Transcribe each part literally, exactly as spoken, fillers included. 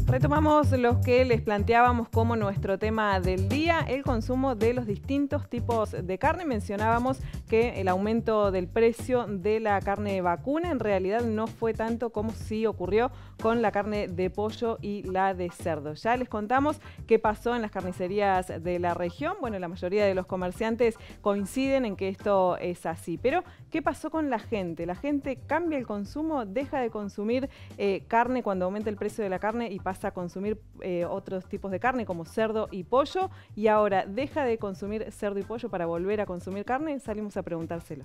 Retomamos los que les planteábamos como nuestro tema del día, el consumo de los distintos tipos de carne. Mencionábamos que el aumento del precio de la carne vacuna en realidad no fue tanto como sí ocurrió con la carne de pollo y la de cerdo. Ya les contamos qué pasó en las carnicerías de la región. Bueno, la mayoría de los comerciantes coinciden en que esto es así. Pero, ¿qué pasó con la gente? ¿La gente cambia el consumo, deja de consumir eh, carne cuando aumenta el precio de la carne y pasa a consumir eh, otros tipos de carne como cerdo y pollo, y ahora deja de consumir cerdo y pollo para volver a consumir carne? Salimos a preguntárselo.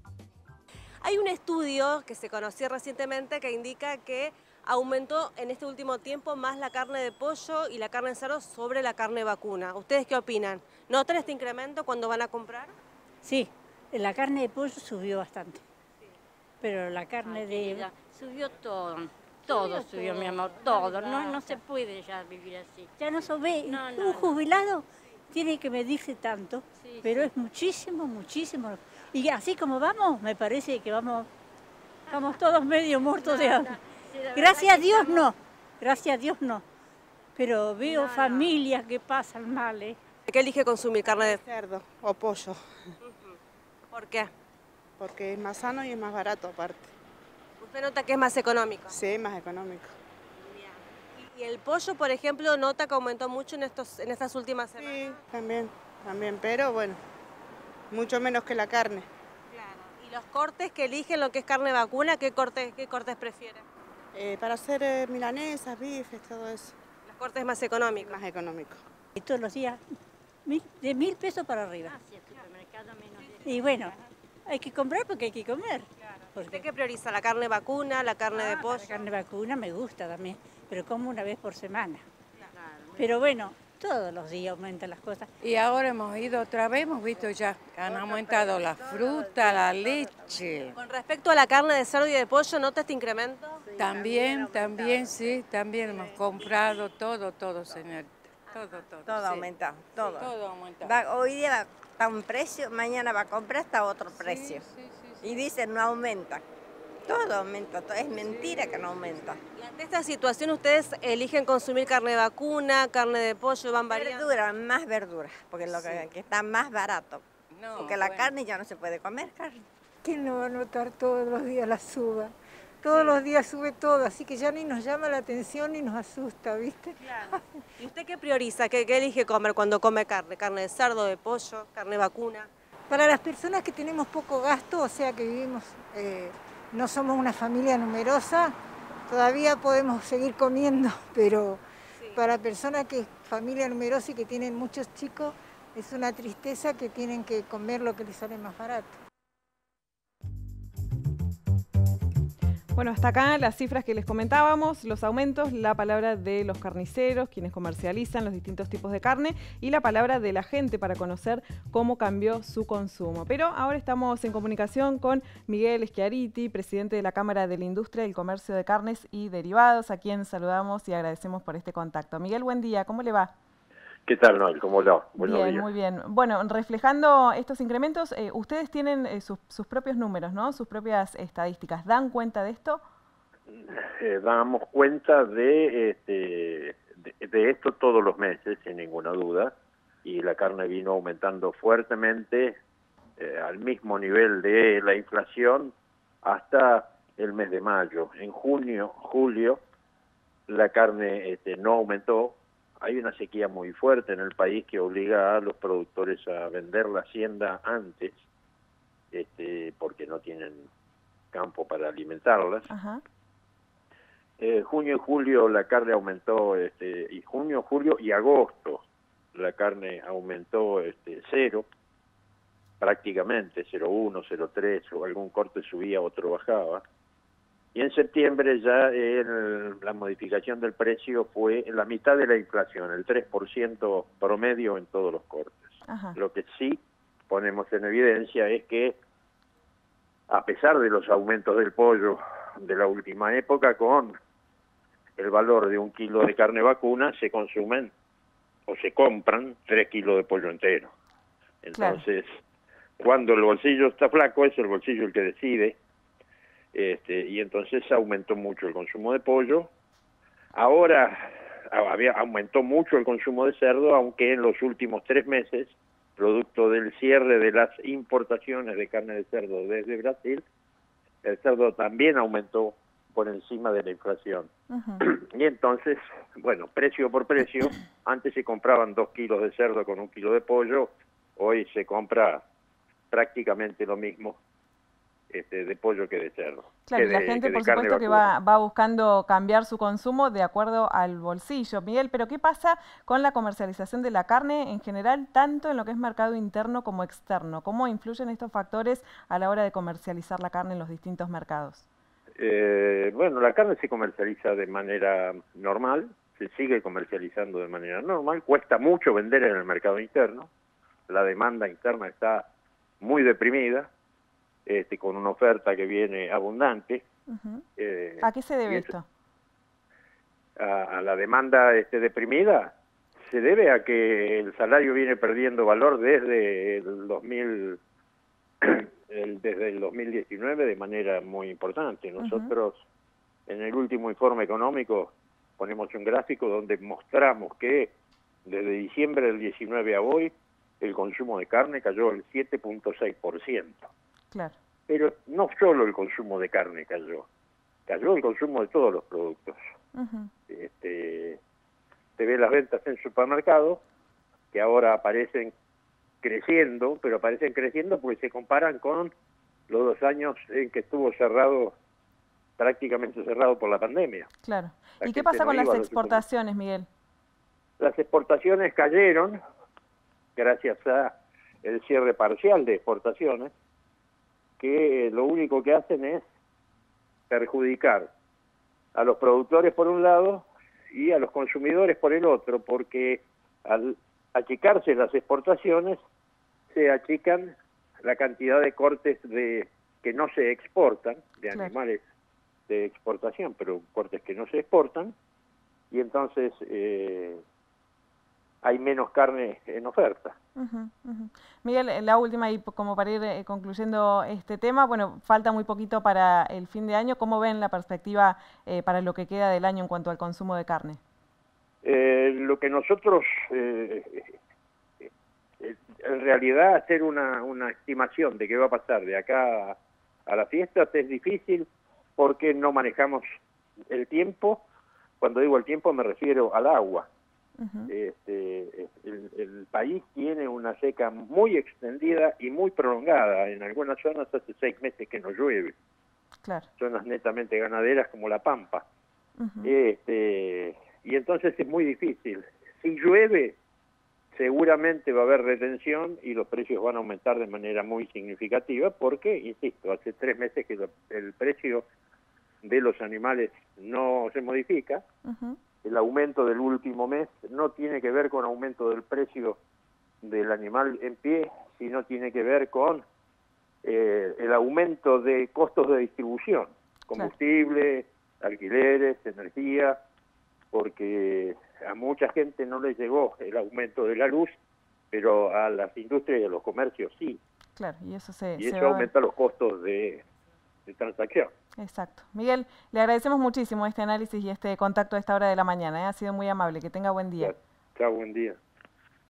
Hay un estudio que se conoció recientemente que indica que aumentó en este último tiempo más la carne de pollo y la carne de cerdo sobre la carne vacuna. ¿Ustedes qué opinan? ¿Notan este incremento cuando van a comprar? Sí, la carne de pollo subió bastante, sí. Pero la carne Ay, de... querida, subió todo. Todo subió, subió, mi amor, todo. No, no se puede ya vivir así. Ya no se ve. No, no, un no. jubilado tiene que medirse tanto, sí, pero sí. es muchísimo, muchísimo. Y así como vamos, me parece que vamos, vamos todos medio muertos no, de hambre. No. Sí, gracias a Dios estamos... no, gracias a Dios no. Pero veo no, familias no. que pasan mal, ¿eh? ¿Qué elige consumir? ¿Carne de cerdo o pollo? Uh-huh. ¿Por qué? Porque es más sano y es más barato aparte. ¿Usted nota que es más económico? Sí, más económico. Bien. ¿Y el pollo, por ejemplo, nota que aumentó mucho en, estos, en estas últimas semanas? Sí, también, también, pero bueno, mucho menos que la carne. Claro. ¿Y los cortes que eligen lo que es carne vacuna, qué cortes, qué cortes prefieren? Eh, para hacer eh, milanesas, bifes, todo eso. ¿Los cortes más económicos? Más económicos. Y todos los días, de mil pesos para arriba. Ah, sí, el supermercado menos de... Y bueno, hay que comprar porque hay que comer. Porque... ¿Usted qué prioriza? ¿La carne vacuna, la carne ah, de pollo? La carne vacuna me gusta también, pero como una vez por semana. Claro. Pero bueno, todos los días aumentan las cosas. Y ahora hemos ido otra vez, hemos visto ya, han aumentado la fruta, la leche. Con respecto a la carne de cerdo y de pollo, ¿nota este incremento? Sí, también, también, sí, también hemos comprado todo, todo, señorita. Todo, todo. Todo sí. aumentado, todo. Sí, todo aumentado. Va, hoy día está un precio, mañana va a comprar hasta otro precio. Sí, sí, sí, sí. Y dicen no aumenta. Todo aumenta, todo. Es mentira que no aumenta. Y ante esta situación, ¿ustedes eligen consumir carne de vacuna, carne de pollo, van variando? Verdura, más verdura, porque es lo que, sí. que está más barato. No, porque la bueno. carne ya no se puede comer carne. ¿Quién no va a notar todos los días la suba? Todos sí. los días sube todo, así que ya ni nos llama la atención ni nos asusta, ¿viste? Claro. ¿Y usted qué prioriza? ¿Qué, qué elige comer cuando come carne? ¿Carne de cerdo, de pollo, carne vacuna? Para las personas que tenemos poco gasto, o sea que vivimos, eh, no somos una familia numerosa, todavía podemos seguir comiendo, pero sí. para personas que es familia numerosa y que tienen muchos chicos, es una tristeza que tienen que comer lo que les sale más barato. Bueno, hasta acá las cifras que les comentábamos, los aumentos, la palabra de los carniceros, quienes comercializan los distintos tipos de carne, y la palabra de la gente para conocer cómo cambió su consumo. Pero ahora estamos en comunicación con Miguel Schiariti, presidente de la Cámara de la Industria del Comercio de Carnes y Derivados, a quien saludamos y agradecemos por este contacto. Miguel, buen día, ¿cómo le va? ¿Qué tal, Noel? ¿Cómo le va? Buenos bien, días. Muy bien. Bueno, reflejando estos incrementos, eh, ustedes tienen eh, sus, sus propios números, ¿no? Sus propias estadísticas. ¿Dan cuenta de esto? Eh, damos cuenta de, este, de, de esto todos los meses, sin ninguna duda, y la carne vino aumentando fuertemente eh, al mismo nivel de la inflación hasta el mes de mayo. En junio, julio, la carne este, no aumentó. Hay una sequía muy fuerte en el país que obliga a los productores a vender la hacienda antes, este, porque no tienen campo para alimentarlas. Ajá. Eh, junio y julio la carne aumentó, este, y junio, julio y agosto la carne aumentó este, cero, prácticamente, cero punto uno, cero punto tres, o algún corte subía, otro bajaba. Y en septiembre ya el, la modificación del precio fue la mitad de la inflación, el tres por ciento promedio en todos los cortes. Ajá. Lo que sí ponemos en evidencia es que, a pesar de los aumentos del pollo de la última época, con el valor de un kilo de carne vacuna, se consumen o se compran tres kilos de pollo entero. Entonces, claro. cuando el bolsillo está flaco, es el bolsillo el que decide. Este, y entonces aumentó mucho el consumo de pollo. Ahora había, aumentó mucho el consumo de cerdo, aunque en los últimos tres meses, producto del cierre de las importaciones de carne de cerdo desde Brasil, el cerdo también aumentó por encima de la inflación. Uh-huh. Y entonces, bueno, precio por precio, antes se compraban dos kilos de cerdo con un kilo de pollo, hoy se compra prácticamente lo mismo este, de pollo que de cerdo. Claro, que y la de, gente que por supuesto que va, va buscando cambiar su consumo de acuerdo al bolsillo. Miguel, pero ¿qué pasa con la comercialización de la carne en general, tanto en lo que es mercado interno como externo? ¿Cómo influyen estos factores a la hora de comercializar la carne en los distintos mercados? Eh, bueno, la carne se comercializa de manera normal, se sigue comercializando de manera normal, cuesta mucho vender en el mercado interno, la demanda interna está muy deprimida, este, con una oferta que viene abundante. Uh-huh. eh, ¿A qué se debe eso, esto? A, a la demanda este, deprimida se debe a que el salario viene perdiendo valor desde el dos mil el, desde el dos mil diecinueve de manera muy importante. Nosotros uh-huh. en el último informe económico ponemos un gráfico donde mostramos que desde diciembre del diecinueve a hoy el consumo de carne cayó el siete punto seis por ciento. Claro. Pero no solo el consumo de carne cayó, cayó el consumo de todos los productos. Uh-huh. Este, se ve las ventas en supermercados, que ahora aparecen creciendo, pero aparecen creciendo porque se comparan con los dos años en que estuvo cerrado, prácticamente cerrado por la pandemia. Claro. La ¿Y qué pasa no con las exportaciones, Miguel? Las exportaciones cayeron gracias a el cierre parcial de exportaciones, que lo único que hacen es perjudicar a los productores por un lado y a los consumidores por el otro, porque al achicarse las exportaciones se achican la cantidad de cortes de que no se exportan, de claro. animales de exportación, pero cortes que no se exportan, y entonces eh, hay menos carne en oferta. Uh-huh, uh-huh. Miguel, la última y como para ir eh, concluyendo este tema, bueno, falta muy poquito para el fin de año. ¿Cómo ven la perspectiva eh, para lo que queda del año en cuanto al consumo de carne? Eh, lo que nosotros, eh, eh, en realidad, hacer una, una estimación de qué va a pasar de acá a, a las fiestas es difícil porque no manejamos el tiempo. Cuando digo el tiempo me refiero al agua. Uh-huh. Este, el, el país tiene una seca muy extendida y muy prolongada. En algunas zonas hace seis meses que no llueve. Claro. Zonas netamente ganaderas como La Pampa. Uh-huh. Este, y entonces es muy difícil. Si llueve, seguramente va a haber retención y los precios van a aumentar de manera muy significativa porque, insisto, hace tres meses que lo, el precio de los animales no se modifica. Uh-huh. El aumento del último mes no tiene que ver con aumento del precio del animal en pie, sino tiene que ver con eh, el aumento de costos de distribución, combustible, claro. alquileres, energía, porque a mucha gente no le llegó el aumento de la luz, pero a las industrias y a los comercios sí. Claro, y eso se Y se eso aumenta los costos de, de transacción. Exacto. Miguel, le agradecemos muchísimo este análisis y este contacto a esta hora de la mañana, ¿eh? Ha sido muy amable. Que tenga buen día. Chao, buen día.